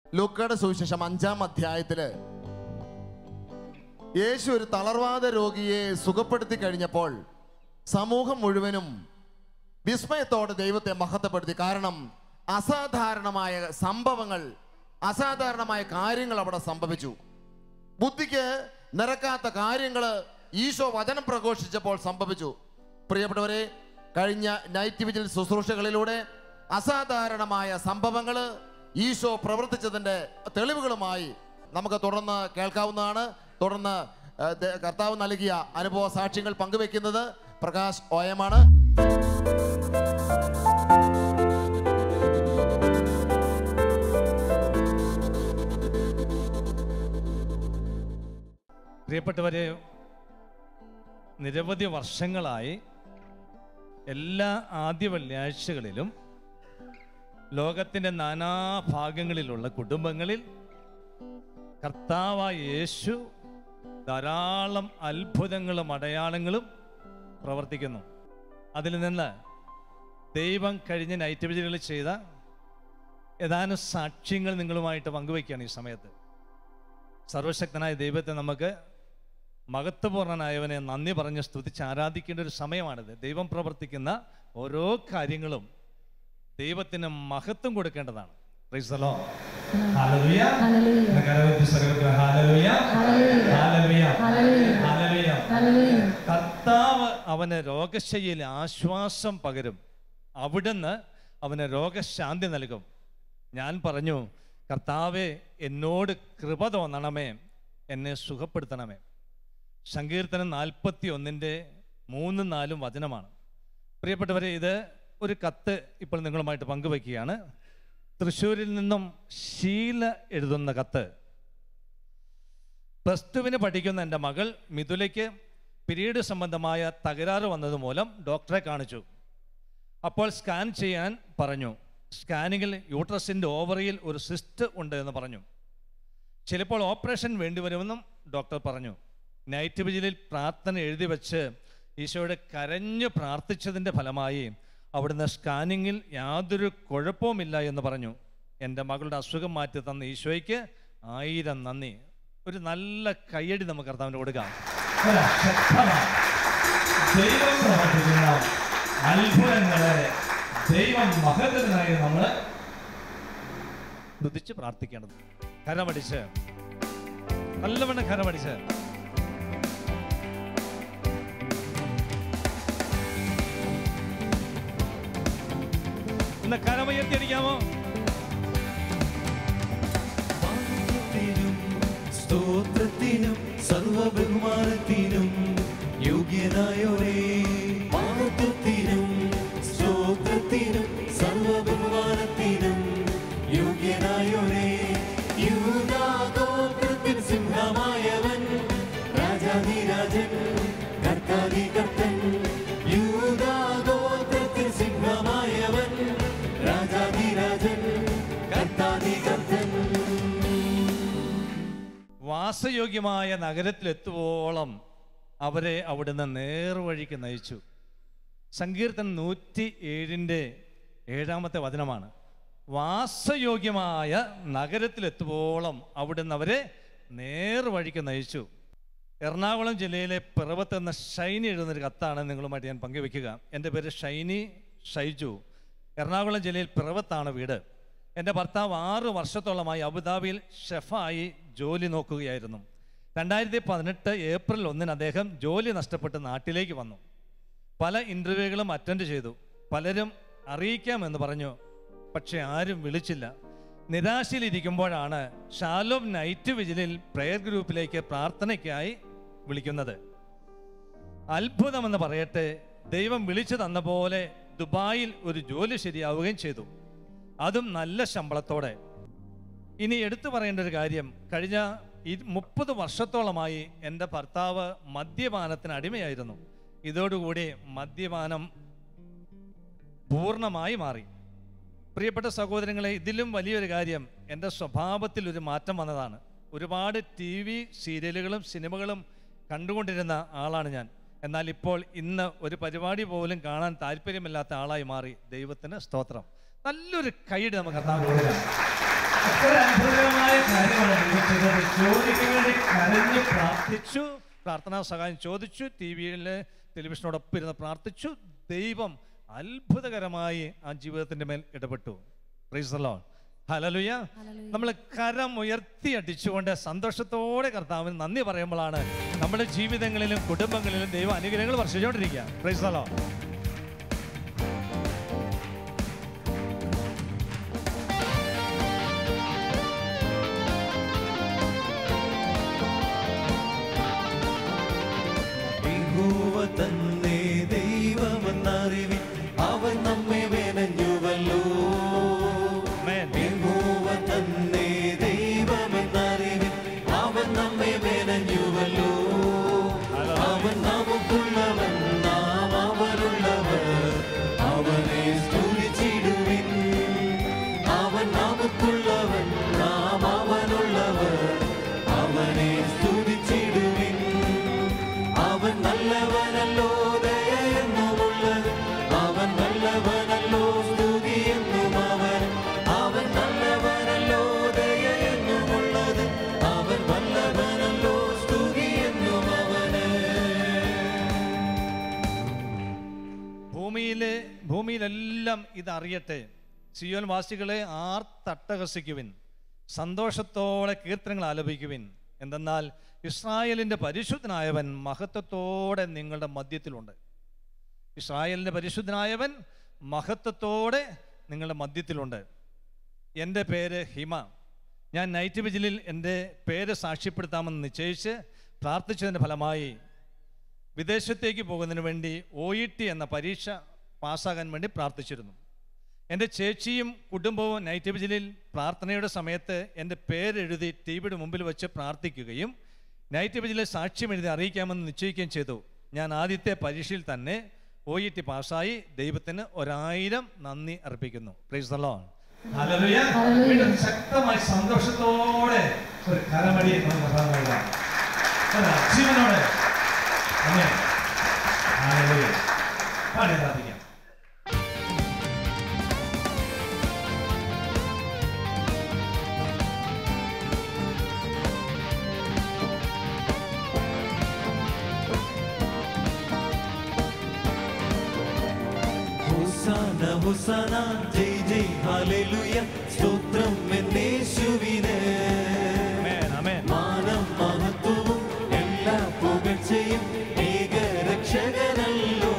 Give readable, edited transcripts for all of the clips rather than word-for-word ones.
ലൂക്കയുടെ സുവിശേഷം 5-ാം അധ്യായത്തില് യേശു ഒരു തളർവാദ രോഗിയെ സുഖപ്പെടുത്തി കഴിഞ്ഞപ്പോൾ സമൂഹം മുഴുവനും വിസ്മയത്തോടെ ദൈവത്തെ മഹത്വപ്പെടുത്തി. കാരണം അസാധാരണമായ സംഭവങ്ങൾ, അസാധാരണമായ കാര്യങ്ങൾ അവിടെ സംഭവിച്ചു. ബുദ്ധിക്ക് നിരക്കാത്ത കാര്യങ്ങൾ ഈശോ വചനം പ്രഘോഷിച്ചപ്പോൾ സംഭവിച്ചു. പ്രിയപ്പെട്ടവരെ, കഴിഞ്ഞ നൈറ്റ് വിജിൽ ശുശ്രൂഷകളിലൂടെ അസാധാരണമായ സംഭവങ്ങൾ ഈശോ പ്രവർത്തിച്ചതിൻ്റെ തെളിവുകളുമായി നമുക്ക് തുടർന്ന് കേൾക്കാവുന്നതാണ്. തുടർന്ന് കർത്താവ് നൽകിയ അനുഭവ സാക്ഷ്യങ്ങൾ പങ്കുവെക്കുന്നത് പ്രകാശ് ഓയമാണ്. പ്രിയപ്പെട്ടവരെ, നിരവധി വർഷങ്ങളായി എല്ലാ ആദ്യ വെള്ളിയാഴ്ചകളിലും ലോകത്തിൻ്റെ നാനാഭാഗങ്ങളിലുള്ള കുടുംബങ്ങളിൽ കർത്താവായ യേശു ധാരാളം അത്ഭുതങ്ങളും അടയാളങ്ങളും പ്രവർത്തിക്കുന്നു. അതിൽ നിന്ന് ദൈവം കഴിഞ്ഞ നൈറ്റ് വിജിലുകളിൽ ചെയ്ത ഏതാനും സാക്ഷ്യങ്ങൾ നിങ്ങളുമായിട്ട് പങ്കുവയ്ക്കുകയാണ് ഈ സമയത്ത്. സർവശക്തനായ ദൈവത്തെ നമുക്ക് മഹത്വപൂർണനായവനെ നന്ദി പറഞ്ഞ് സ്തുതിച്ച് ആരാധിക്കേണ്ട ഒരു സമയമാണിത്. ദൈവം പ്രവർത്തിക്കുന്ന ഓരോ കാര്യങ്ങളും ദൈവത്തിന് മഹത്വം കൊടുക്കേണ്ടതാണ്. Praise the lord. ഹല്ലേലൂയ. കർത്താവ് അവന് രോഗശയ്യയിൽ ആശ്വാസം പകരും. അവിടുന്ന് അവന് രോഗശാന്തി നൽകും. ഞാൻ പറഞ്ഞു, കർത്താവേ, എന്നോട് കൃപ തോന്നണമേ, എന്നെ സുഖപ്പെടുത്തണമേ. സങ്കീർത്തനം 41:3-4 വചനമാണ്. പ്രിയപ്പെട്ടവരെ, ഇത് ഒരു കത്ത് ഇപ്പോൾ നിങ്ങളുമായിട്ട് പങ്കുവയ്ക്കുകയാണ്. തൃശ്ശൂരിൽ നിന്നും ശീല എഴുതുന്ന കത്ത്. +2 പഠിക്കുന്ന എൻ്റെ മകൾ മിഥുലയ്ക്ക് പിരീഡ് സംബന്ധമായ തകരാറ് വന്നതുമൂലം ഡോക്ടറെ കാണിച്ചു. അപ്പോൾ സ്കാൻ ചെയ്യാൻ പറഞ്ഞു. സ്കാനിങ്ങിൽ യൂട്രസിൻ്റെ ഓവറിയിൽ ഒരു സിസ്റ്റ് ഉണ്ട് എന്ന് പറഞ്ഞു. ചിലപ്പോൾ ഓപ്പറേഷൻ വേണ്ടിവരുമെന്നും ഡോക്ടർ പറഞ്ഞു. നൈറ്റ് വിജിലിൽ പ്രാർത്ഥന എഴുതി വെച്ച് ഈശോയുടെ കരഞ്ഞു പ്രാർത്ഥിച്ചതിൻ്റെ ഫലമായി അവിടുന്ന് സ്കാനിങ്ങിൽ യാതൊരു കുഴപ്പവുമില്ല എന്ന് പറഞ്ഞു. എൻ്റെ മകളുടെ അസുഖം മാറ്റി തന്ന ഈശോയ്ക്ക് 1000 നന്ദി. ഒരു നല്ല കയ്യടി നമുക്ക് കർത്താവിന് കൊടുക്കാം. അത്ഭുതങ്ങളെ ദൈവം മഹത്വത്തിനായി നമ്മൾ സ്തുതിച്ച് പ്രാർത്ഥിക്കേണ്ടത്. കരമടിച്ച്, നല്ലവണ്ണം കരമടിച്ച്. ഇന്ന് കരമുയർത്തിയടിക്കാമോ? സ്തോത്രത്തിനും സർവബഹുമാനത്തിനും യോഗ്യനായോരേ, മഹത്വത്തിനും സ്തോത്രത്തിനും സർവബഹുമാനത്തിനും യോഗ്യനായോരേ, യൂദാ ഗോത്രത്തിൻ സിംഹമായവൻ, രാജാധിരാജൻ, കർത്താധികർത്തൻ, യൂദാ ഗോത്രത്തിൻ സിംഹമായവൻ, രാജാധിരാജൻ, കർത്താധികർത്തൻ. വാസയോഗ്യമായ നഗരത്തിലെത്തുവോളം അവരെ അവിടുന്ന് നേർവഴിക്ക് നയിച്ചു. സങ്കീർത്തനം 107:7 വചനമാണ്. വാസയോഗ്യമായ നഗരത്തിലെത്തുവോളം അവിടുന്ന് അവരെ നേർവഴിക്ക് നയിച്ചു. എറണാകുളം ജില്ലയിലെ പിറവത്ത് എന്ന ഷൈനി എഴുതുന്നൊരു കത്താണ് നിങ്ങളുമായിട്ട് ഞാൻ പങ്കുവെക്കുക. എൻ്റെ പേര് ഷൈനി ഷൈജു. എറണാകുളം ജില്ലയിൽ പിറവത്താണ് വീട്. എൻ്റെ ഭർത്താവ് 6 വർഷത്തോളമായി അബുദാബിയിൽ ഷെഫായി ജോലി നോക്കുകയായിരുന്നു. 2018 ഏപ്രിൽ 1 അദ്ദേഹം ജോലി നഷ്ടപ്പെട്ട് നാട്ടിലേക്ക് വന്നു. പല ഇൻ്റർവ്യൂകളും അറ്റൻഡ് ചെയ്തു. പലരും അറിയിക്കാമെന്ന് പറഞ്ഞു, പക്ഷെ ആരും വിളിച്ചില്ല. നിരാശയിലിരിക്കുമ്പോഴാണ് ഷാലോം നൈറ്റ് വിജിലിൽ പ്രയർ ഗ്രൂപ്പിലേക്ക് പ്രാർത്ഥനയ്ക്കായി വിളിക്കുന്നത്. അത്ഭുതമെന്ന് പറയട്ടെ, ദൈവം വിളിച്ചു തന്ന പോലെ ദുബായിൽ ഒരു ജോലി ശരിയാവുകയും ചെയ്തു, അതും നല്ല ശമ്പളത്തോടെ. ഇനി എടുത്തു പറയേണ്ട ഒരു കാര്യം, കഴിഞ്ഞ 30 വർഷത്തോളമായി എൻ്റെ ഭർത്താവ് മദ്യപാനത്തിന് അടിമയായിരുന്നു. ഇതോടുകൂടി മദ്യപാനം പൂർണ്ണമായി മാറി. പ്രിയപ്പെട്ട സഹോദരങ്ങളെ, ഇതിലും വലിയൊരു കാര്യം, എൻ്റെ സ്വഭാവത്തിൽ ഒരു മാറ്റം വന്നതാണ്. ഒരുപാട് TV സീരിയലുകളും സിനിമകളും കണ്ടുകൊണ്ടിരുന്ന ആളാണ് ഞാൻ. എന്നാൽ ഇപ്പോൾ ഇന്ന് ഒരു പരിപാടി പോലും കാണാൻ താല്പര്യമില്ലാത്ത ആളായി മാറി. ദൈവത്തിന് സ്തോത്രം. നല്ലൊരു കൈയ്യടി നമുക്ക് കർത്താവിന് കൊടുക്കാം. എത്ര അത്ഭുതകരമായ കാര്യമാണ് നിങ്ങൾ ചെയ്തത്. ജോലിക്ക് വേണ്ടി കരഞ്ഞ് പ്രാർത്ഥിച്ചു, പ്രാർത്ഥനാ സഹായം ചോദിച്ചു, ടെലിവിഷനോടൊപ്പം ഇരുന്ന് പ്രാർത്ഥിച്ചു. ദൈവം അത്ഭുതകരമായി ആ ജീവിതത്തിന്റെ മേൽ ഇടപെട്ടു. Praise the lord. ഹല്ലേലൂയ. നമ്മൾ കരം ഉയർത്തി അടിച്ചുകൊണ്ട് സന്തോഷത്തോടെ കർത്താവിന് നന്ദി പറയുമ്പോഴാണ് നമ്മുടെ ജീവിതങ്ങളിലും കുടുംബങ്ങളിലും ദൈവ അനുഗ്രഹങ്ങൾ വർഷിച്ചുകൊണ്ടിരിക്കുക. Price the Lord. തന്നെ ദൈവമെന്നറിവിൻ അവൻ നമ്മെ മെനഞ്ഞുവല്ലോ. തന്നെ ദൈവമെന്നറിവിൻ അവൻ നമ്മെ മെനഞ്ഞുവല്ലോ. അവൻ നമുക്കുള്ളവൻ, നാം അവനുള്ളവർ. അവനെ സ്തുതിച്ചിടുവിൻ. അവൻ നമുക്കുള്ളവൻ, നാം അവനുള്ളവർ. അവനെ സ്തുതിച്ചിടുവിൻ. അവൻ നല്ലവനല്ലോ, ദയയെന്നുമുള്ളത്. അവൻ നല്ലവനല്ലോ, സ്തുതിയെന്നും അവൻ. അവൻ നല്ലവനല്ലോ, ദയയെന്നുമുള്ളത്. അവൻ നല്ലവനല്ലോ, സ്തുതിയെന്നും അവന്. ഭൂമിയിലെല്ലാം ഇതറിയട്ടെ. സിയോൻ വാസികളെ ആർത്തട്ടഹസിക്കുവിൻ, സന്തോഷത്തോടെ കീർത്തനങ്ങൾ ആലപിക്കുവിൻ. എന്തെന്നാൽ ഇസ്രായേലിൻ്റെ പരിശുദ്ധനായവൻ മഹത്വത്തോടെ നിങ്ങളുടെ മധ്യത്തിലുണ്ട്. ഇസ്രായേലിൻ്റെ പരിശുദ്ധനായവൻ മഹത്വത്തോടെ നിങ്ങളുടെ മധ്യത്തിലുണ്ട്. എൻ്റെ പേര് ഹിമ. ഞാൻ നൈറ്റ് വിജിലിൽ എൻ്റെ പേര് സാക്ഷ്യപ്പെടുത്താമെന്ന് നിശ്ചയിച്ച് പ്രാർത്ഥിച്ചതിൻ്റെ ഫലമായി വിദേശത്തേക്ക് പോകുന്നതിന് വേണ്ടി OET എന്ന പരീക്ഷ പാസ്സാകാൻ വേണ്ടി പ്രാർത്ഥിച്ചിരുന്നു. എൻ്റെ ചേച്ചിയും കുടുംബവും നൈറ്റ് വിജിലിൽ പ്രാർത്ഥനയുടെ സമയത്ത് എൻ്റെ പേരെഴുതി ടിവിയുടെ മുമ്പിൽ വെച്ച് പ്രാർത്ഥിക്കുകയും നൈറ്റ് വിജിലിൽ സാക്ഷ്യം എഴുതി അറിയിക്കാമെന്ന് നിശ്ചയിക്കുകയും ചെയ്തു. ഞാൻ ആദ്യത്തെ പരീക്ഷയിൽ തന്നെ OET പാസ്സായി. ദൈവത്തിന് 1000 നന്ദി അർപ്പിക്കുന്നു. Praise the lord. ഹല്ലേലൂയ. വീണ്ടും ശക്തമായി സന്തോഷത്തോടെ ഒരു കരമടി ജീവനോടെ ആമേൻ. ഹല്ലേലൂയ. പാടി പ്രാർത്ഥിക്കാം. ഹോസാന ഹോസാന, ജയ് ജയ് ഹല്ലേലൂയ. സ്തോത്രം എന്നേശുവിന്. മാനം മഹത്വവും എല്ലാ പുകഴ്ചയും ഏകരക്ഷകനല്ലോ.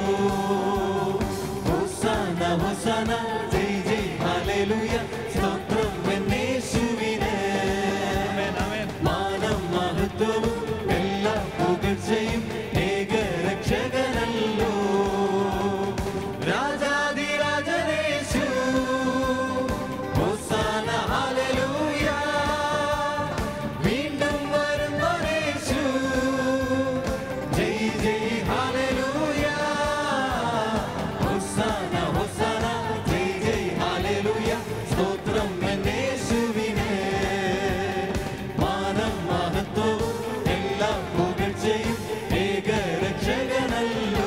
ഹോസാന ഹോസാന, ജയ് ജയ് ഹല്ലേലൂയ. സ്തോത്രം എന്നേശുവിന്. മാനം മഹത്വവും എല്ലാ പുകഴ്ചയും ഏകരക്ഷകനല്ലോ. രാജാധിരാജനേശു, ഹോസാന ഹല്ലേലൂയ. വീണ്ടും വരുന്നേശു, ജയ് ജയ് ഹല്ലേലൂയ. ഹോസാന ഹോസാന, ജയ് ജയ് ഹല്ലേലൂയ. സ്തോത്രം എന്നേശുവിന്. മാനം മഹത്വവും എല്ലാ പുകഴ്ചയും ഏകരക്ഷകനല്ലോ.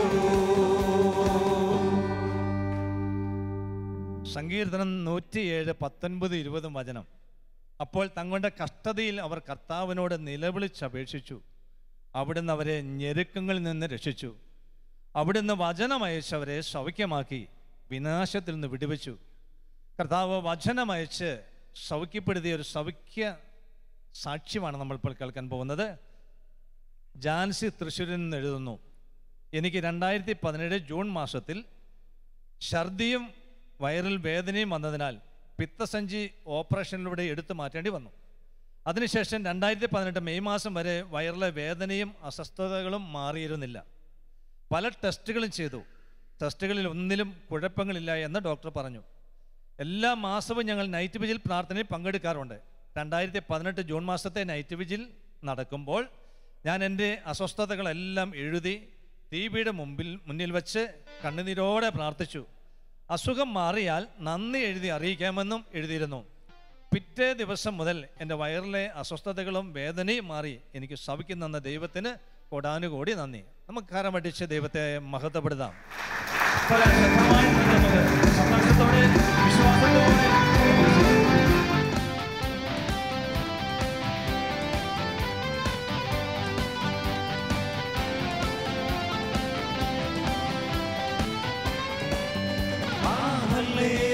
സങ്കീർത്തനം 107, 19, 20 വചനം. അപ്പോൾ തങ്ങളുടെ കഷ്ടതയിൽ അവർ കർത്താവിനോട് നിലവിളിച്ചപേക്ഷിച്ചു. അവിടുന്ന് അവരെ ഞെരുക്കങ്ങളിൽ നിന്ന് രക്ഷിച്ചു. അവിടുന്ന് വചനമയച്ചവരെ സൗഖ്യമാക്കി വിനാശത്തിൽ നിന്ന് വിടുവിച്ചു. കർത്താവ് വചനമയച്ച് സൗഖ്യപ്പെടുത്തിയ ഒരു സൗഖ്യ സാക്ഷ്യമാണ് നമ്മളിപ്പോൾ കേൾക്കാൻ പോകുന്നത്. ജാൻസി തൃശ്ശൂരിൽ നിന്ന് എഴുതുന്നു. എനിക്ക് 2017 ജൂൺ മാസത്തിൽ ഛർദിയും വയറിൽ വേദനയും വന്നതിനാൽ പിത്തസഞ്ചി ഓപ്പറേഷനിലൂടെ എടുത്തു മാറ്റേണ്ടി വന്നു. അതിനുശേഷം 2018 മെയ് മാസം വരെ വയറിലെ വേദനയും അസ്വസ്ഥതകളും മാറിയിരുന്നില്ല. പല ടെസ്റ്റുകളും ചെയ്തു. ടെസ്റ്റുകളിൽ ഒന്നിലും കുഴപ്പങ്ങളില്ല എന്ന് ഡോക്ടർ പറഞ്ഞു. എല്ലാ മാസവും ഞങ്ങൾ നൈറ്റ് വിജിൽ പ്രാർത്ഥനയിൽ പങ്കെടുക്കാറുണ്ട്. 2018 ജൂൺ മാസത്തെ നൈറ്റ് വിജിൽ നടക്കുമ്പോൾ ഞാൻ എൻ്റെ അസ്വസ്ഥതകളെല്ലാം എഴുതി ടിവിയുടെ മുന്നിൽ വെച്ച് കണ്ണുനീരോടെ പ്രാർത്ഥിച്ചു. അസുഖം മാറിയാൽ നന്ദി എഴുതി അറിയിക്കാമെന്നും എഴുതിയിരുന്നു. പിറ്റേ ദിവസം മുതൽ എൻ്റെ വയറിലെ അസ്വസ്ഥതകളും വേദനയും മാറി എനിക്ക് സൗഖ്യം ദൈവത്തിന് കോടാനുകോടി നന്ദി. നമുക്ക് കരമടിച്ച് ദൈവത്തെ മഹത്വപ്പെടുത്താം.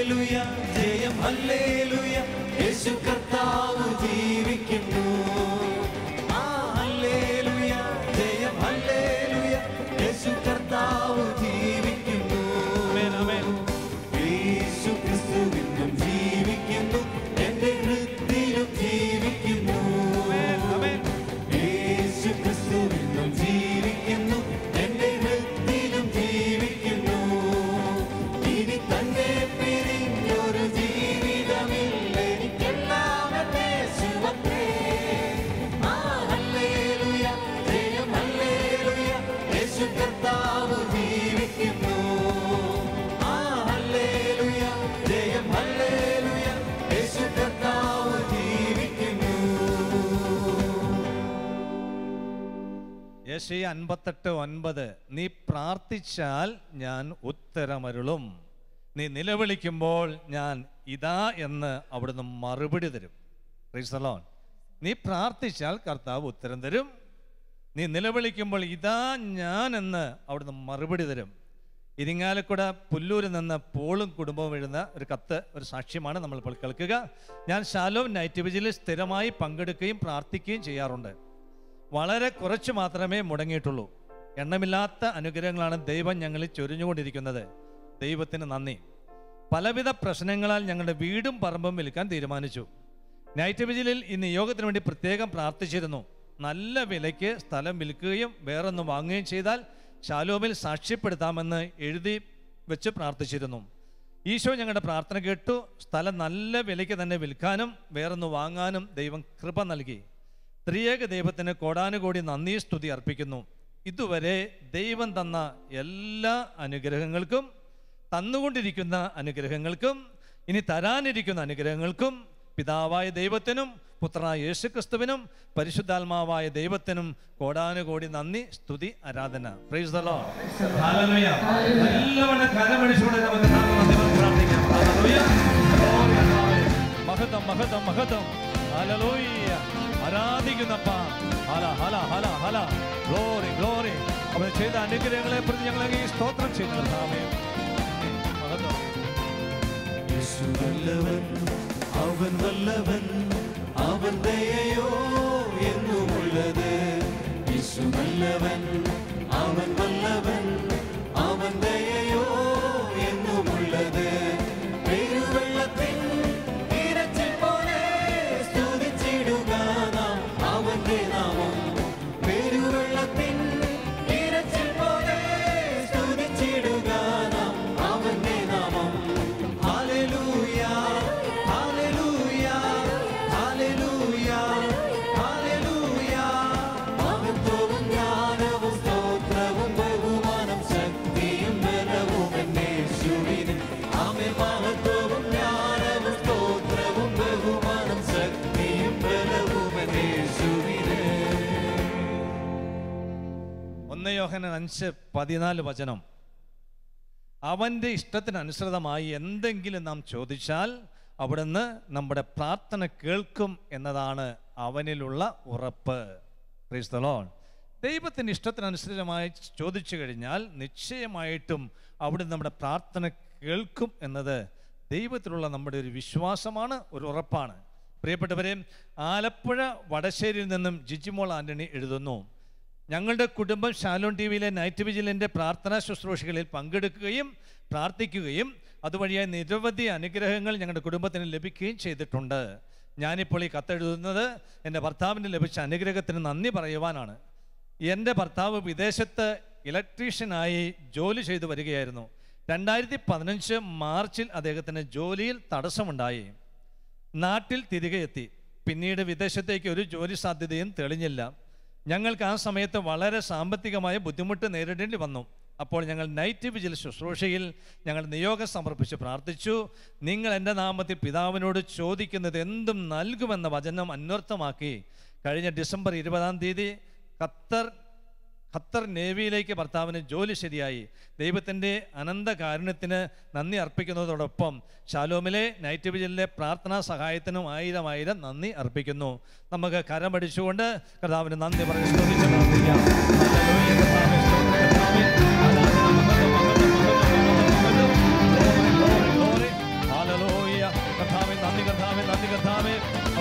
ഹല്ലേലൂയ ജയം ഹല്ലേലൂയ യേശു കർത്താവ് ജീവിക്കുന്നു ആ ഹല്ലേലൂയ ജയം ഹല്ലേലൂയ യേശു കർത്താവ് ജീവിക്കുന്നു ആമേൻ ആമേൻ യേശു ക്രിസ്തുവിനും ജീവിക്കുന്നു എന്റെ ഹൃദയത്തിലും ജീവിക്കുന്നു ആമേൻ യേശു ക്രിസ്തുവിനും ജീവിക്കുന്നു എന്റെ ഹൃദയത്തിലും ജീവിക്കുന്നു ഇനി തന്നെ പിരിഞ്ഞൊരു ജീവിതമില്ല എനിക്കെല്ലാം എന്റെ യേശുവത്രേ ആ ഹല്ലേലൂയ ജയം ഹല്ലേലൂയ യേശു കർത്താവ് ജീവിക്കുന്നു ആ ഹല്ലേലൂയ ജയം ഹല്ലേലൂയ യേശു കർത്താവ് ജീവിക്കുന്നു യെശയ്യാ 58:9 നീ പ്രാർത്ഥിച്ചാൽ ഞാൻ ഉത്തരമരുളും, നീ നിലവിളിക്കുമ്പോൾ ഞാൻ ഇതാ എന്ന് അവിടുന്ന് മറുപടി തരും. Praise the lord. നീ പ്രാർത്ഥിച്ചാൽ കർത്താവ് ഉത്തരം തരും, നീ നിലവിളിക്കുമ്പോൾ ഇതാ ഞാൻ എന്ന് അവിടുന്ന് മറുപടി തരും. ഇരിങ്ങാലക്കുട പുല്ലൂരിൽ നിന്ന് പോളും കുടുംബവും എഴുതുന്ന ഒരു കത്ത്, ഒരു സാക്ഷ്യമാണ് നമ്മളിപ്പോൾ കേൾക്കുക. ഞാൻ ഷാലോം നൈറ്റ് വിജിലിൽ സ്ഥിരമായി പങ്കെടുക്കുകയും പ്രാർത്ഥിക്കുകയും ചെയ്യാറുണ്ട്. വളരെ കുറച്ച് മാത്രമേ മുടങ്ങിയിട്ടുള്ളൂ. എണ്ണമില്ലാത്ത അനുഗ്രഹങ്ങളാണ് ദൈവം ഞങ്ങളിൽ ചൊരിഞ്ഞുകൊണ്ടിരിക്കുന്നത്. ദൈവത്തിന് നന്ദി. പലവിധ പ്രശ്നങ്ങളാൽ ഞങ്ങളുടെ വീടും പറമ്പും വിൽക്കാൻ തീരുമാനിച്ചു. നൈറ്റ് വിജിലിൽ ഈ നിയോഗത്തിന് വേണ്ടി പ്രത്യേകം പ്രാർത്ഥിച്ചിരുന്നു. നല്ല വിലയ്ക്ക് സ്ഥലം വിൽക്കുകയും വേറൊന്ന് വാങ്ങുകയും ചെയ്താൽ ഷാലോമിൽ സാക്ഷ്യപ്പെടുത്താമെന്ന് എഴുതി വെച്ച് പ്രാർത്ഥിച്ചിരുന്നു. ഈശോ ഞങ്ങളുടെ പ്രാർത്ഥന കേട്ടു. സ്ഥലം നല്ല വിലയ്ക്ക് തന്നെ വിൽക്കാനും വേറൊന്ന് വാങ്ങാനും ദൈവം കൃപ നൽകി. ത്രിയേക ദൈവത്തിന് കോടാനുകോടി നന്ദി സ്തുതി അർപ്പിക്കുന്നു. ഇതുവരെ ദൈവം തന്ന എല്ലാ അനുഗ്രഹങ്ങൾക്കും, തന്നുകൊണ്ടിരിക്കുന്ന അനുഗ്രഹങ്ങൾക്കും, ഇനി തരാനിരിക്കുന്ന അനുഗ്രഹങ്ങൾക്കും പിതാവായ ദൈവത്തിനും പുത്രനായ യേശുക്രിസ്തുവിനും പരിശുദ്ധാത്മാവായ ദൈവത്തിനും കോടാനുകോടി നന്ദി സ്തുതി ആരാധന. Praise the lord. ഹല്ലേലൂയ. നല്ലവണ്ണം കരമടിച്ചുകൊണ്ട് നമുക്ക് ദൈവത്തെ പ്രാർത്ഥിക്കാം. ഹല്ലേലൂയ. മഹത്വം മഹത്വം മഹത്വം. ഹല്ലേലൂയ. ആരാധിക്കുന്നപ്പ. ഹല ഹല ഹല ഹല. Glory glory. അവൻ ചെയ്ത അനുഗ്രഹങ്ങളെ പ്രതി ഞങ്ങളെ സ്തോത്രം ചെയ്യുന്നു. മഹത്വം. യേശു നല്ലവൻ അവൻ വല്ലവൻ അവൻ ദയയോ എന്നുമുള്ളത് യേശു നല്ലവൻ അവൻ വല്ലവൻ അവൻ ദയയോ എന്നുമുള്ളത് പെരുവെള്ളത്തിൻ ഇരച്ചിൽ പോലെ സ്തുതിച്ചിടുക നാം അവന്റെ നാമം പെരുവെള്ളത്തിൻ ഇരച്ചിൽ പോലെ സ്തുതിച്ചിടുക നാം അവന്റെ നാമം ഹല്ലേലൂയ ഹല്ലേലൂയ ഹല്ലേലൂയ ഹല്ലേലൂയ മഹത്വവും ജ്ഞാനവും സ്തോത്രവും ബഹുമാനം ശക്തിയും ബലവും യേശുവിന് ആമേൻ മഹത്വവും ജ്ഞാനവും സ്തോത്രവും ബഹുമാനം ശക്തിയും ബലവും യേശുവിന് 1 യോഹന്നാൻ 5:14 വചനം. അവൻ്റെ ഇഷ്ടത്തിനനുസൃതമായി എന്തെങ്കിലും നാം ചോദിച്ചാൽ അവിടുന്ന് നമ്മുടെ പ്രാർത്ഥന കേൾക്കും എന്നതാണ് അവനിലുള്ള ഉറപ്പ്. Praise the lord. ദൈവത്തിൻ്റെ ഇഷ്ടത്തിനനുസൃതമായി ചോദിച്ചു കഴിഞ്ഞാൽ നിശ്ചയമായിട്ടും അവിടുന്ന് നമ്മുടെ പ്രാർത്ഥന കേൾക്കും എന്നത് ദൈവത്തിലുള്ള നമ്മുടെ ഒരു വിശ്വാസമാണ്, ഒരു ഉറപ്പാണ്. പ്രിയപ്പെട്ടവരെ, ആലപ്പുഴ വടശ്ശേരിയിൽ നിന്നും ജിജിമോൾ ആൻ്റണി എഴുതുന്നു, ഞങ്ങളുടെ കുടുംബം ഷാലോം ടി വിയിലെ നൈറ്റ് വിജിലിൻ്റെ പ്രാർത്ഥനാ ശുശ്രൂഷകളിൽ പങ്കെടുക്കുകയും പ്രാർത്ഥിക്കുകയും അതുവഴിയായി നിരവധി അനുഗ്രഹങ്ങൾ ഞങ്ങളുടെ കുടുംബത്തിന് ലഭിക്കുകയും ചെയ്തിട്ടുണ്ട്. ഞാനിപ്പോൾ ഈ കത്തെഴുതുന്നത് എൻ്റെ ഭർത്താവിന് ലഭിച്ച അനുഗ്രഹത്തിന് നന്ദി പറയുവാനാണ്. എൻ്റെ ഭർത്താവ് വിദേശത്ത് ഇലക്ട്രീഷ്യനായി ജോലി ചെയ്തു വരികയായിരുന്നു. 2015 മാർച്ചിൽ അദ്ദേഹത്തിന് ജോലിയിൽ തടസ്സമുണ്ടായി. നാട്ടിൽ തിരികെ എത്തി. പിന്നീട് വിദേശത്തേക്ക് ഒരു ജോലി സാധ്യതയും തെളിഞ്ഞില്ല. ഞങ്ങൾക്ക് ആ സമയത്ത് വളരെ സാമ്പത്തികമായ ബുദ്ധിമുട്ട് നേരിടേണ്ടി വന്നു. അപ്പോൾ ഞങ്ങൾ നൈറ്റ് വിജിൽ ശുശ്രൂഷയിൽ ഞങ്ങൾ നിയോഗം സമർപ്പിച്ച് പ്രാർത്ഥിച്ചു. നിങ്ങൾ എൻ്റെ നാമത്തിൽ പിതാവിനോട് ചോദിക്കുന്നത് എന്തും നൽകുമെന്ന വചനം അന്വർത്ഥമാക്കി കഴിഞ്ഞ ഡിസംബർ 20 ഖത്തർ നേവിയിലേക്ക് ഭർത്താവിന് ജോലി ശരിയായി. ദൈവത്തിൻ്റെ അനന്ത കാരുണ്യത്തിന് നന്ദി അർപ്പിക്കുന്നതോടൊപ്പം ഷാലോമിലെ നൈറ്റ് വിജിലിലെ പ്രാർത്ഥനാ സഹായത്തിനും 1000 നന്ദി അർപ്പിക്കുന്നു. നമുക്ക് കരമടിച്ചുകൊണ്ട് കർത്താവിന് നന്ദി പറഞ്ഞ് സ്തുതിച്ച് പ്രാർത്ഥിക്കാം.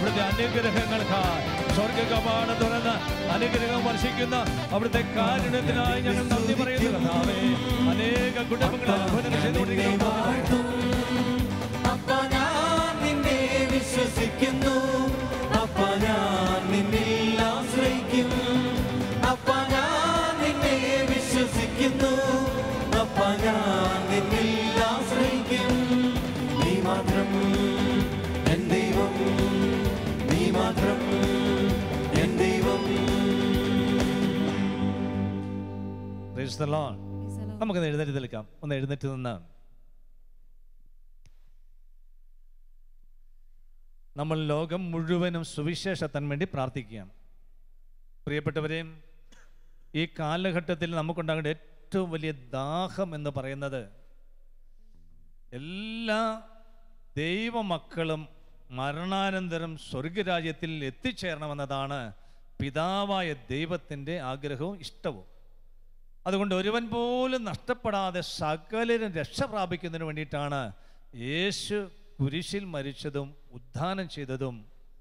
അവിടുത്തെ അനുഗ്രഹങ്ങൾക്കായി സ്വർഗ കവാടം തുറന്ന് അനുഗ്രഹം വർഷിക്കുന്ന അവിടുത്തെ കാരുണ്യത്തിനായി ഞങ്ങൾ നന്ദി പറയുന്നു കർത്താവേ. അനേക കുടുംബങ്ങളെ അത്ഭുതങ്ങൾ ചെയ്തുകൊണ്ടിരിക്കുന്നു. അപ്പ ഞാൻ നിന്നെ വിശ്വസിക്കുന്നു, അപ്പ ഞാൻ നിന്നിൽ ആശ്രയിക്കും, അപ്പ ഞാൻ നിന്നെ വിശ്വസിക്കുന്നു, അപ്പ ഞാൻ നിന്നിൽ ആശ്രയിക്കും. നീ മാത്രം എൻ ദൈവം, നീ മാത്രം എൻ ദൈവം. Praise the Lord. നമുക്കൊന്ന് എഴുന്നേറ്റ് നിൽക്കാം. ഒന്ന് എഴുന്നേറ്റ് നിന്ന് നമ്മൾ ലോകം മുഴുവനും സുവിശേഷത്തിന് വേണ്ടി പ്രാർത്ഥിക്കുകയാണ്. പ്രിയപ്പെട്ടവരെയും, ഈ കാലഘട്ടത്തിൽ നമുക്കുണ്ടാകേണ്ട ഏറ്റവും വലിയ ദാഹം എന്ന് പറയുന്നത് എല്ലാ ദൈവമക്കളും മരണാനന്തരം സ്വർഗരാജ്യത്തിൽ എത്തിച്ചേരണമെന്നതാണ് പിതാവായ ദൈവത്തിൻ്റെ ആഗ്രഹവും ഇഷ്ടവും. അതുകൊണ്ട് ഒരുവൻ പോലും നഷ്ടപ്പെടാതെ സകലരും രക്ഷ പ്രാപിക്കുന്നതിന് വേണ്ടിയിട്ടാണ് യേശു കുരിശിൽ മരിച്ചതും ഉദ്ധാനം ചെയ്തതും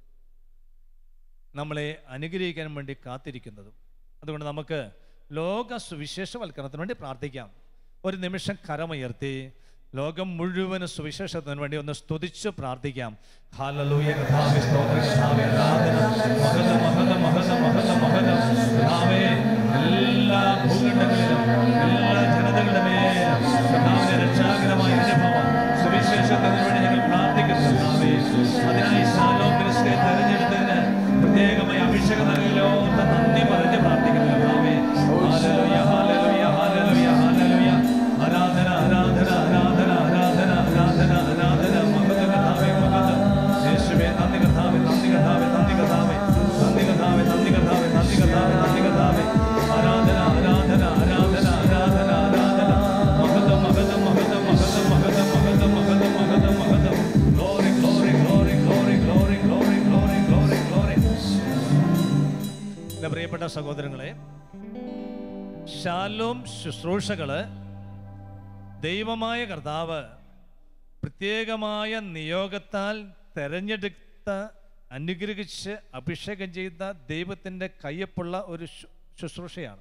നമ്മളെ അനുഗ്രഹിക്കാൻ വേണ്ടി കാത്തിരിക്കുന്നതും. അതുകൊണ്ട് നമുക്ക് ലോക സുവിശേഷവൽക്കരണത്തിന് വേണ്ടി പ്രാർത്ഥിക്കാം. ഒരു നിമിഷം കരമുയർത്തി ലോകം മുഴുവനും സുവിശേഷത്തിന് വേണ്ടി ഒന്ന് സ്തുതിച്ച് പ്രാർത്ഥിക്കാം. ഹല്ലേലൂയ കർത്താവേ, സ്തോത്രം കർത്താവേ, ആരാധന, മഹത്വം മഹത്വം മഹത്വം മഹത്വം മഹത്വം കർത്താവേ. എല്ലാ ഭൂഖണ്ഡങ്ങളിലും എല്ലാ ജനതകളുടെ മേൽ കർത്താവിന്റെ രക്ഷാകരമായ അനുഭവം സുവിശേഷത്തിന് വേണ്ടി ഞങ്ങൾ പ്രാർത്ഥിക്കുന്നു കർത്താവേ. അതിനായി ശാലോം മിനിസ്ട്രിയെ തെരഞ്ഞെടുത്തതിന് പ്രത്യേകമായി അഭിഷേകം നൽകിയല്ലോ എന്ന് നന്ദി പറഞ്ഞ് പ്രാർത്ഥിക്കുന്നു കർത്താവേ. Hallelujah hallelujah hallelujah hallelujah. ആരാധന ആരാധന ആരാധന ആരാധന ആരാധന ആരാധന മഹത്വം കർത്താവേ മഹത്വം. യേശുവേ നന്ദി കർത്താവേ, നന്ദി കർത്താവേ, നന്ദി കർത്താവേ, നന്ദി കർത്താവേ, നന്ദി കർത്താവേ, നന്ദി കർത്താവേ, നന്ദി കർത്താവേ. ആരാധന ആരാധന ആരാധന ആരാധന ആരാധന മഹത്വം മഹത്വം മഹത്വം മഹത്വം മഹത്വം മഹത്വം മഹത്വം മഹത്വം മഹത്വം. Glory glory glory glory glory glory glory glory glory. എൻ്റെ പ്രിയപ്പെട്ട സഹോദരങ്ങളെ, ശാലോം ശുശ്രൂഷകള് ദൈവമായ കർത്താവ് പ്രത്യേകമായ നിയോഗത്താൽ തെരഞ്ഞെടുത്ത അനുഗ്രഹിച്ച് അഭിഷേകം ചെയ്ത ദൈവത്തിൻ്റെ കയ്യൊപ്പുള്ള ഒരു ശുശ്രൂഷയാണ്.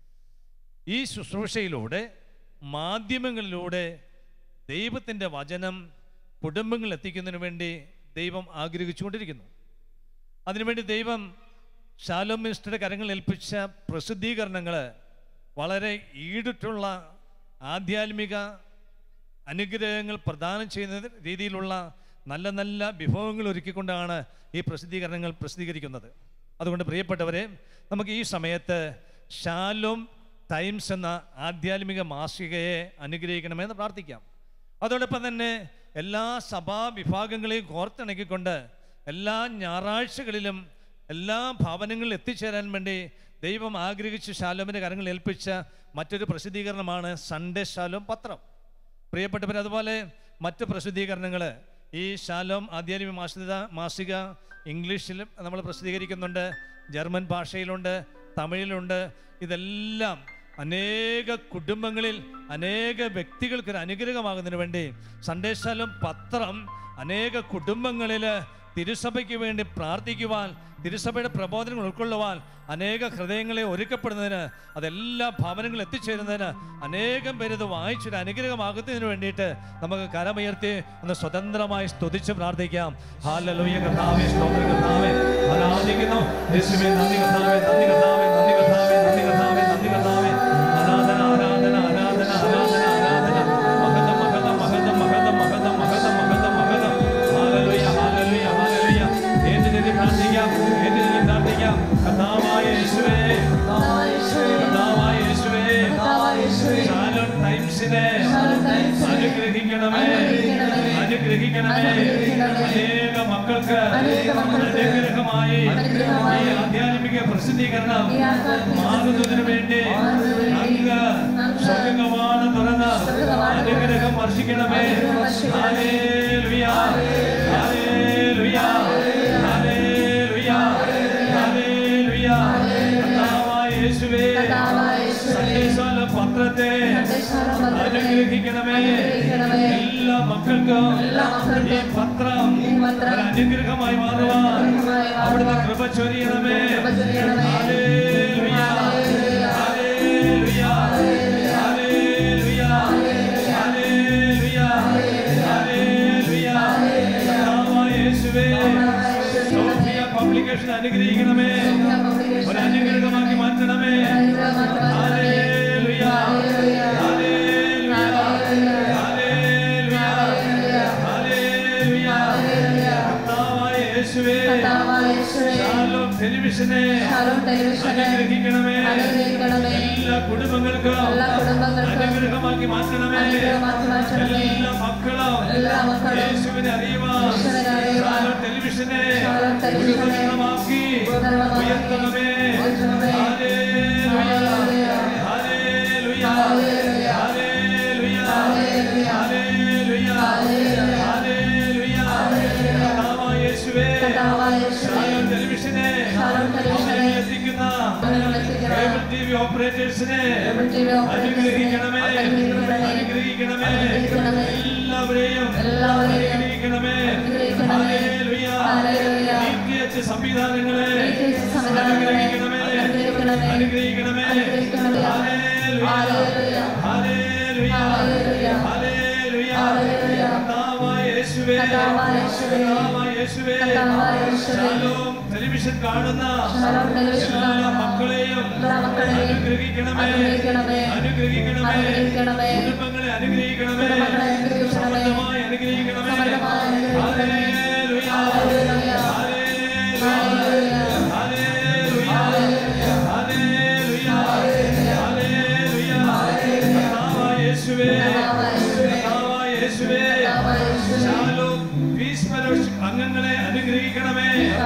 ഈ ശുശ്രൂഷയിലൂടെ മാധ്യമങ്ങളിലൂടെ ദൈവത്തിൻ്റെ വചനം കുടുംബങ്ങളിൽ എത്തിക്കുന്നതിന് വേണ്ടി ദൈവം ആഗ്രഹിച്ചുകൊണ്ടിരിക്കുന്നു. അതിനുവേണ്ടി ദൈവം ശാലോം മിനിസ്ട്രിയുടെ കരങ്ങളിൽ ഏൽപ്പിച്ച പ്രസിദ്ധീകരണങ്ങൾ വളരെ ഈടുറ്റുള്ള ആധ്യാത്മിക അനുഗ്രഹങ്ങൾ പ്രദാനം ചെയ്യുന്ന രീതിയിലുള്ള നല്ല നല്ല വിഭവങ്ങൾ ഒരുക്കിക്കൊണ്ടാണ് ഈ പ്രസിദ്ധീകരണങ്ങൾ പ്രസിദ്ധീകരിക്കുന്നത്. അതുകൊണ്ട് പ്രിയപ്പെട്ടവരെ, നമുക്ക് ഈ സമയത്ത് ശാലോം ടൈംസ് എന്ന ആധ്യാത്മിക മാസികയെ അനുഗ്രഹിക്കണമെന്ന് പ്രാർത്ഥിക്കാം. അതോടൊപ്പം തന്നെ എല്ലാ സഭാ വിഭാഗങ്ങളെയും കോർത്തിണക്കിക്കൊണ്ട് എല്ലാ ഞായറാഴ്ചകളിലും എല്ലാ ഭവനങ്ങളിലും എത്തിച്ചേരാൻ വേണ്ടി ദൈവം ആഗ്രഹിച്ച് ശാലോമിൻ്റെ കരങ്ങളിൽ ഏൽപ്പിച്ച മറ്റൊരു പ്രസിദ്ധീകരണമാണ് സൺഡേ ശാലോം പത്രം. പ്രിയപ്പെട്ടവർ, അതുപോലെ മറ്റ് പ്രസിദ്ധീകരണങ്ങൾ ഈ ശാലോം ആധ്യാത്മിക മാസിക ഇംഗ്ലീഷിൽ നമ്മൾ പ്രസിദ്ധീകരിക്കുന്നുണ്ട്, ജർമ്മൻ ഭാഷയിലുണ്ട്, തമിഴിലുണ്ട്. ഇതെല്ലാം അനേക കുടുംബങ്ങളിൽ അനേക വ്യക്തികൾക്കൊരു അനുഗ്രഹമാകുന്നതിന് വേണ്ടി സൺഡേ ശാലോം പത്രം അനേക കുടുംബങ്ങളിൽ തിരുസഭയ്ക്ക് വേണ്ടി പ്രാർത്ഥിക്കുവാൻ, തിരുസഭയുടെ പ്രബോധനങ്ങൾ ഉൾക്കൊള്ളുവാൻ, അനേക ഹൃദയങ്ങളെ ഒരുക്കപ്പെടുന്നതിന്, അതെല്ലാ ഭവനങ്ങളിൽ എത്തിച്ചേരുന്നതിന് അനേകം പേര് ഇത് വായിച്ചൊരു അനുഗ്രഹമാകുന്നതിന് വേണ്ടിയിട്ട് നമുക്ക് കരമുയർത്തി ഒന്ന് സ്വതന്ത്രമായി സ്തുതിച്ച് പ്രാർത്ഥിക്കാം. ഹല്ലേലൂയ കർത്താവേ, സ്തോത്രം കർത്താവേ, ആരാധിക്കുന്നു യേശുവേ. നന്ദി കർത്താവേ, നന്ദി കർത്താവേ, നന്ദി കർത്താവേ, നന്ദി കർത്താവേ, നന്ദി കർത്താവേ. ആരാധന ആരാധന ആരാധന ആരാധന ആരാധന മഹത്വം മഹത്വം മഹത്വം മഹത്വം മഹത്വം മഹത്വം മഹത്വം മഹത്വം. Hallelujah hallelujah hallelujah. ഏറ്റുചൊല്ലി പ്രാർത്ഥിക്കാം, ഏറ്റുചൊല്ലി പ്രാർത്ഥിക്കാം. കർത്താവായ യേശുവേ, കർത്താവായ യേശുവേ, ശാലോം ടൈംസിനെ അനുഗ്രഹിക്കണമേ, അനുഗ്രഹിക്കണമേ. അനേക മക്കൾക്ക് അനുഗ്രഹമായി ഈ ആധ്യാത്മിക പ്രസിദ്ധീകരണം മാറുന്നതിന് വേണ്ടി അങ്ങ് സ്വർഗ്ഗകവാടം തുറന്ന് അനുഗ്രഹം വർഷിക്കണമേ. Hallelujah hallelujah hallelujah hallelujah. കർത്താവായ യേശുവേ, സൺഡേ ശാലോം പത്രത്തെ അനുഗ്രഹിക്കണമേ. എല്ലാ മക്കൾക്കും ഈ പത്രം അനുഗ്രഹമായി മാറുവാൻ അവിടുന്ന് കൃപ ചൊരിയണമേ. Hallelujah, hallelujah, hallelujah, hallelujah, hallelujah. കർത്താവായ യേശുവേ, സോഫിയ പബ്ലിക്കേഷൻ അനുഗ്രഹിക്കണമേ, ഒരു അനുഗ്രഹമാക്കി മാറ്റണമേ. Hallelujah, hallelujah, hallelujah, hallelujah. കർത്താവായ യേശുവേ, ഷാലോം ടെലിവിഷനെ അനുഗ്രഹിക്കണമേ. എല്ലാ കുടുംബങ്ങൾക്കും അനുഗ്രഹമാക്കി മാറ്റണമേ. എല്ലാ മക്കളും യേശുവിനെ അറിയുവാൻ ഷാലോം ടെലിവിഷനെ ഗുരുതരമാക്കി ഉയർത്തണമേ. Hallelujah, hallelujah, hallelujah, hallelujah, hallelujah. കർത്താവായ യേശുവേ, ഷാലോം ടെലിവിഷനെ എത്തിക്കുന്ന കേബിൾ ടിവി ഓപ്പറേറ്റേഴ്സിനെ അനുഗ്രഹിക്കണമേ, അനുഗ്രഹിക്കണമേ. എല്ലാവരെയും അനുഗ്രഹിക്കണമേ. ഹല്ലേലൂയ. DTH സംവിധാനങ്ങളെ അനുഗ്രഹിക്കണമേ, അനുഗ്രഹിക്കണമേ. Hallelujah, hallelujah, hallelujah. കർത്താവായ യേശുവേ, കർത്താവായ യേശുവേ, ഷാലോം ടെലിവിഷൻ കാണുന്ന എല്ലാ മക്കളെയും അനുഗ്രഹിക്കണമേ, അനുഗ്രഹിക്കണമേ. കുടുംബങ്ങളെ അനുഗ്രഹിക്കണമേ, സമൃദ്ധമായി അനുഗ്രഹിക്കണമേ. Hallelujah, hallelujah, hallelujah, hallelujah, hallelujah. കർത്താവായ യേശുവേ, കർത്താവായ യേശുവേ, ഷാലോം പീസ് ഫെലോഷിപ്പ് അംഗങ്ങളെ അനുഗ്രഹിക്കണമേ.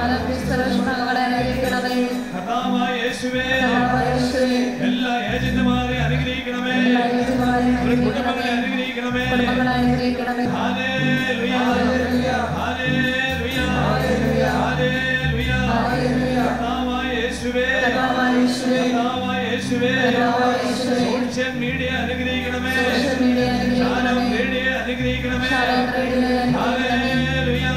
കർത്താവായ യേശുവേ, എല്ലാ ഏജന്റുമാരെ അനുഗ്രഹിക്കണമേ, കുടുംബങ്ങളെ അനുഗ്രഹിക്കണമേ. Hallelujah, hallelujah, hallelujah. കർത്താവായ യേശുവേ, കർത്താവായ യേശുവേ, സോഷ്യൽ മീഡിയ അനുഗ്രഹിക്കണമേ, ഷാലോം റേഡിയോ അനുഗ്രഹിക്കണമേ. Hallelujah,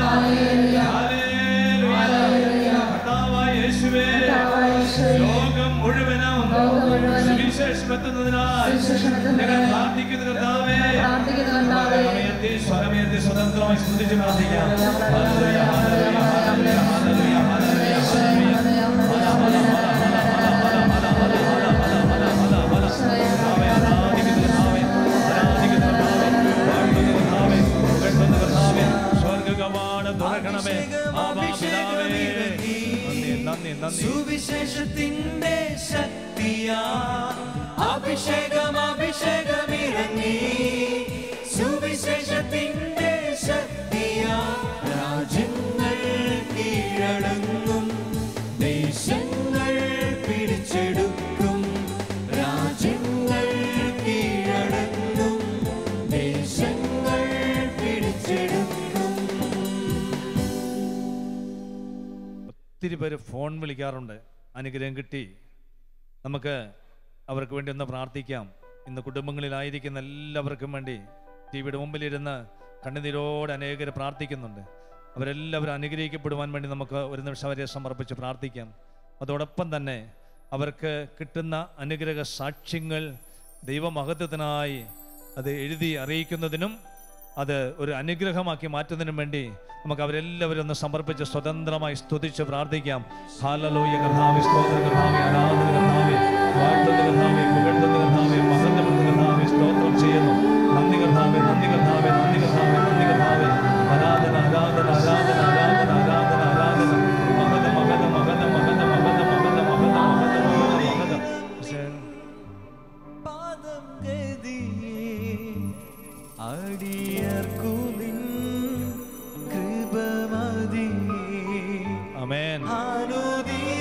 hallelujah. കർത്താവായ യേശുവേ, ലോകം മുഴുവനും സുവിശേഷം എത്തുന്നതിനാൽ ഞങ്ങൾ പ്രാർത്ഥിക്കുന്ന കർത്താവേ, സ്വരമേറ്റി സ്വതന്ത്രമായി സ്തുതിച്ച് പ്രാർത്ഥിക്കാം. Hallelujah, hallelujah, hallelujah, hallelujah, hallelujah, hallelujah. സുവിശേഷത്തിന്റെ ശക്തിയാ അഭിഷേകം അഭിഷേകമിറങ്ങി. സുവിശേഷത്തിന്റെ ശക്തിയാ രാജ്യങ്ങൾ കീഴടങ്ങും, ദേശങ്ങൾ പിടിച്ചെടുക്കും. രാജ്യങ്ങൾ കീഴടങ്ങും, ദേശങ്ങൾ പിടിച്ചെടുക്കും. ഒത്തിരി പേര് ഫോൺ വിളിക്കാറുണ്ട്, അനുഗ്രഹം കിട്ടി. നമുക്ക് അവർക്ക് വേണ്ടി ഒന്ന് പ്രാർത്ഥിക്കാം. ഇന്ന് കുടുംബങ്ങളിലായിരിക്കുന്ന എല്ലാവർക്കും വേണ്ടി ടിവിയുടെ മുമ്പിലിരുന്ന് കണ്ണുനീരോടെ അനേകർ പ്രാർത്ഥിക്കുന്നുണ്ട്. അവരെല്ലാവരും അനുഗ്രഹിക്കപ്പെടുവാൻ വേണ്ടി നമുക്ക് ഒരു നിമിഷം അവരെ സമർപ്പിച്ച് പ്രാർത്ഥിക്കാം. അതോടൊപ്പം തന്നെ അവർക്ക് കിട്ടുന്ന അനുഗ്രഹ സാക്ഷ്യങ്ങൾ ദൈവമഹത്വത്തിനായി അത് എഴുതി അറിയിക്കുന്നതിനും അത് ഒരു അനുഗ്രഹമാക്കി മാറ്റുന്നതിനും വേണ്ടി നമുക്ക് അവരെല്ലാവരും ഒന്ന് സമർപ്പിച്ച് സ്വതന്ത്രമായി സ്തുതിച്ച് പ്രാർത്ഥിക്കാം. ഹല്ലേലൂയ. കർത്താവേ, സ്തോത്രം കർത്താവേ, ആരാധന കർത്താവേ, വാഴ്ത്തുന്ന കർത്താവേ, പുകഴ്ത്തുന്ന കർത്താവേ, മഹത്വപ്പെടുത്തുന്ന കർത്താവേ, സ്തോത്രം ചെയ്യുന്നു. നന്ദി കർത്താവേ, നന്ദി കർത്താവേ, നന്ദി കർത്താവേ, നന്ദി കർത്താവേ. ആരാധന, ആരാധന, ആരാധന, ആരാധന, ആരാധന, ആരാധന. മഹത, മഹത, മഹത, മഹത, മഹത, മഹത, മഹത, മഹത, മഹത. പാദം ഗതിയേ അടിയർക്കുനിൻ കൃപമതി. ആമേൻ. അനുദിനം